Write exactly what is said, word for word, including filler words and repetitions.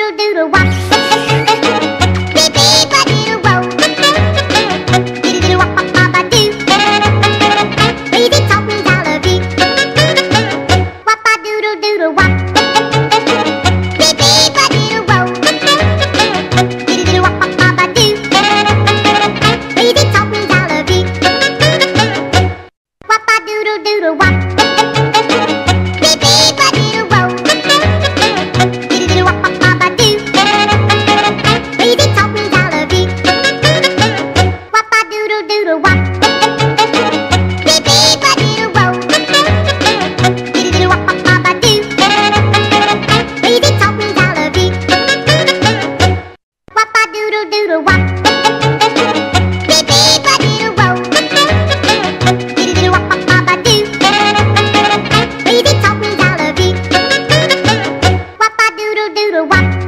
doodle doodle wop. Beep beep a doodle whoa. Doodle doodle wop wop wop a doo. Lazy Tommy's I love you. Wop a doodle doodle wop. Beep beep a doodle whoa. Doodle doodle wop wop wop a doo. Lazy Tommy's I love you. Wop a doodle doodle wop. Beep beep a doodle whoa. Doodle doodle wop wop wop a doo. Lazy Tommy's I love you. Wop a doodle doodle wop. Beep beep a doodle whoa. Doodle doodle wop wop wop a doo. Lazy Tommy's I love you. Wop a doodle doodle wop. Beep beep a doodle whoa. Doodle doodle wop wop wop a doo. Lazy Tommy's I love you. Wop a doodle doodle wop.